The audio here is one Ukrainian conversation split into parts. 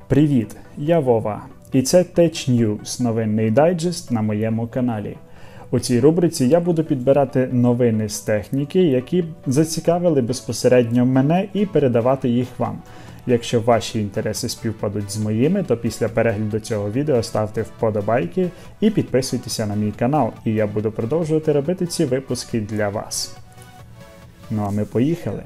Привіт, я Вова, і це Tech News, новинний дайджест на моєму каналі. У цій рубриці я буду підбирати новини з техніки, які зацікавили безпосередньо мене, і передавати їх вам. Якщо ваші інтереси співпадуть з моїми, то після перегляду цього відео ставте вподобайки і підписуйтеся на мій канал, і я буду продовжувати робити ці випуски для вас. Ну а ми поїхали!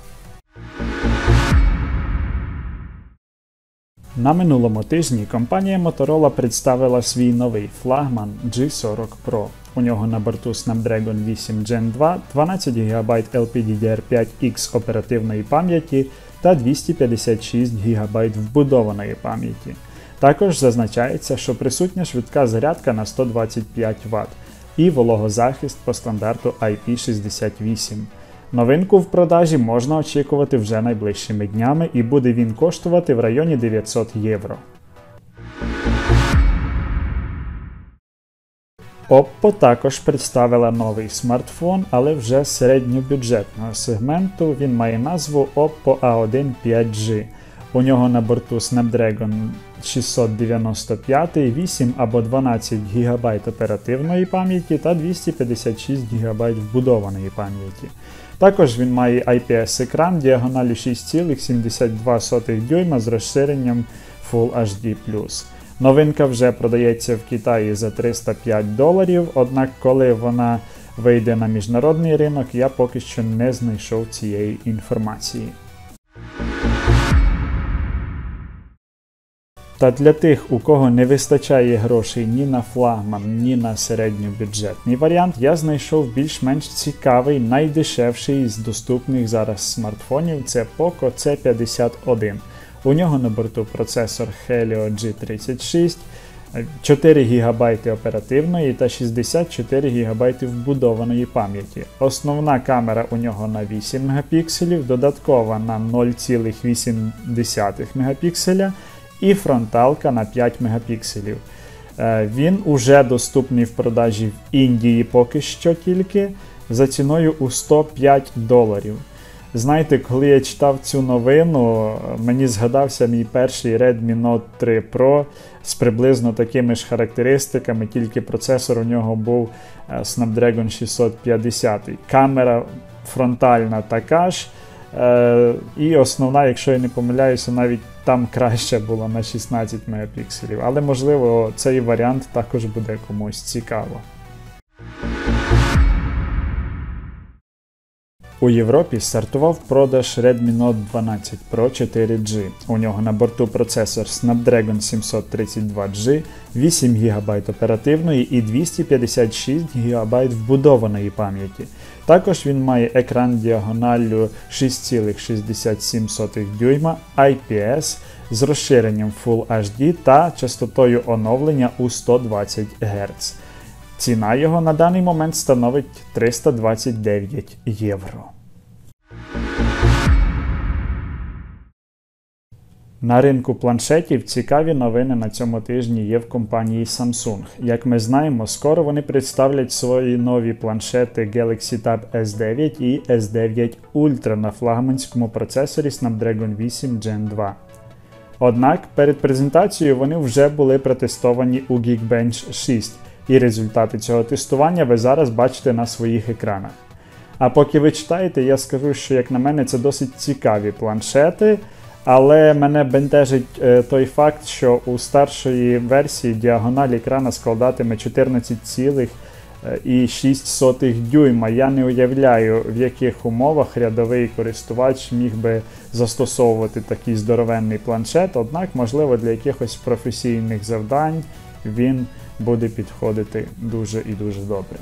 На минулому тижні компанія Motorola представила свій новий флагман G40 Pro. У нього на борту Snapdragon 8 Gen 2, 12 ГБ LPDDR5X оперативної пам'яті та 256 ГБ вбудованої пам'яті. Також зазначається, що присутня швидка зарядка на 125 Вт і вологозахист по стандарту IP68. Новинку в продажі можна очікувати вже найближчими днями, і буде він коштувати в районі 900 євро. Oppo також представила новий смартфон, але вже середньобюджетного сегменту. Він має назву Oppo A1 5G. У нього на борту Snapdragon 695, 8 або 12 ГБ оперативної пам'яті та 256 ГБ вбудованої пам'яті. Також він має IPS-екран діагоналю 6,72 дюйма з розширенням Full HD+. Новинка вже продається в Китаї за $305, однак коли вона вийде на міжнародний ринок, я поки що не знайшов цієї інформації. Та для тих, у кого не вистачає грошей ні на флагман, ні на середньобюджетний варіант, я знайшов більш-менш цікавий, найдешевший з доступних зараз смартфонів – це Poco C51. У нього на борту процесор Helio G36, 4 ГБ оперативної та 64 ГБ вбудованої пам'яті. Основна камера у нього на 8 Мп, додаткова на 0,8 Мп і фронталка на 5 Мп. Він уже доступний в продажі в Індії поки що тільки за ціною у $105. Знаєте, коли я читав цю новину, мені згадався мій перший Redmi Note 3 Pro з приблизно такими ж характеристиками, тільки процесор у нього був Snapdragon 650. Камера фронтальна така ж, і основна, якщо я не помиляюся, навіть там краще було на 16 Мп. Але можливо цей варіант також буде комусь цікаво. У Європі стартував продаж Redmi Note 12 Pro 4G. У нього на борту процесор Snapdragon 732G, 8 ГБ оперативної і 256 ГБ вбудованої пам'яті. Також він має екран діагоналлю 6,67 дюйма, IPS з розширенням Full HD та частотою оновлення у 120 Гц. Ціна його на даний момент становить 329 євро. На ринку планшетів цікаві новини на цьому тижні є в компанії Samsung. Як ми знаємо, скоро вони представлять свої нові планшети Galaxy Tab S9 і S9 Ultra на флагманському процесорі Snapdragon 8 Gen 2. Однак перед презентацією вони вже були протестовані у Geekbench 6. І результати цього тестування ви зараз бачите на своїх екранах. А поки ви читаєте, я скажу, що, як на мене, це досить цікаві планшети, але мене бентежить той факт, що у старшої версії діагональ екрана складатиме 14,6 дюйма. Я не уявляю, в яких умовах рядовий користувач міг би застосовувати такий здоровенний планшет, однак, можливо, для якихось професійних завдань він буде підходити дуже і дуже добре.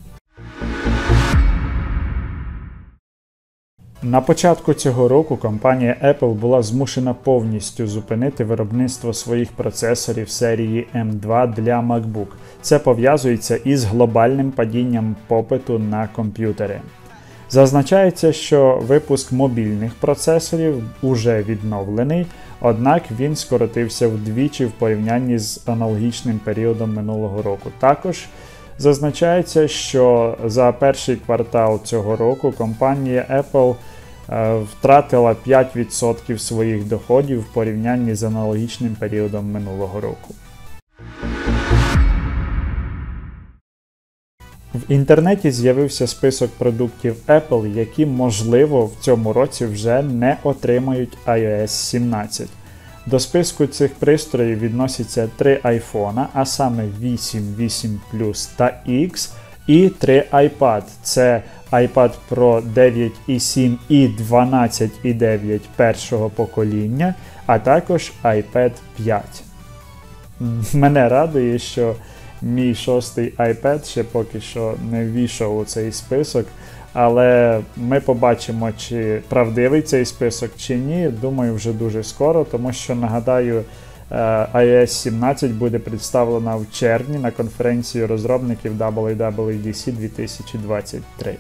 На початку цього року компанія Apple була змушена повністю зупинити виробництво своїх процесорів серії M2 для MacBook. Це пов'язується із глобальним падінням попиту на комп'ютери. Зазначається, що випуск мобільних процесорів уже відновлений, однак він скоротився вдвічі в порівнянні з аналогічним періодом минулого року. Також зазначається, що за перший квартал цього року компанія Apple втратила 5% своїх доходів в порівнянні з аналогічним періодом минулого року. В інтернеті з'явився список продуктів Apple, які, можливо, в цьому році вже не отримають iOS 17. До списку цих пристроїв відносяться 3 iPhone, а саме 8, 8 Plus та X, і 3 iPad. Це iPad Pro 9,7 і 12,9 першого покоління, а також iPad 5. Мене радує, що мій 6-й iPad ще поки що не ввійшов у цей список, але ми побачимо, чи правдивий цей список, чи ні. Думаю, вже дуже скоро, тому що, нагадаю, iOS 17 буде представлена в червні на конференції розробників WWDC 2023.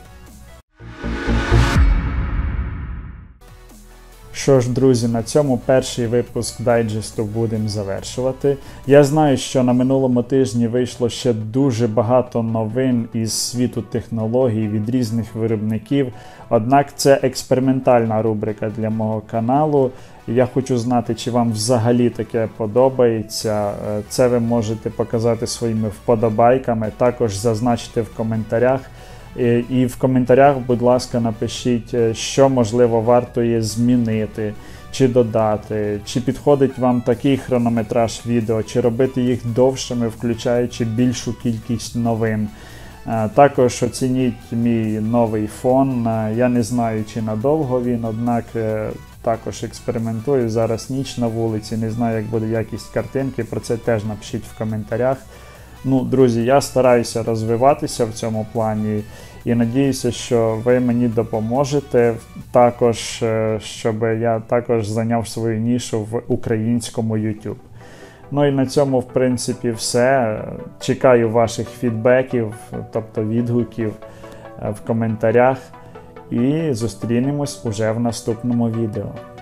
Що ж, друзі, на цьому перший випуск дайджесту будемо завершувати. Я знаю, що на минулому тижні вийшло ще дуже багато новин із світу технологій від різних виробників, однак це експериментальна рубрика для мого каналу. Я хочу знати, чи вам взагалі таке подобається. Це ви можете показати своїми вподобайками, також зазначити в коментарях. І в коментарях, будь ласка, напишіть, що, можливо, варто є змінити, чи додати, чи підходить вам такий хронометраж відео, чи робити їх довшими, включаючи більшу кількість новин. Також оцініть мій новий фон. Я не знаю, чи надовго він, однак також експериментую. Зараз ніч на вулиці, не знаю, як буде якість картинки, про це теж напишіть в коментарях. Ну, друзі, я стараюся розвиватися в цьому плані і надіюся, що ви мені допоможете також, щоб я також зайняв свою нішу в українському YouTube. Ну і на цьому, в принципі, все. Чекаю ваших фідбеків, тобто відгуків в коментарях, і зустрінемось уже в наступному відео.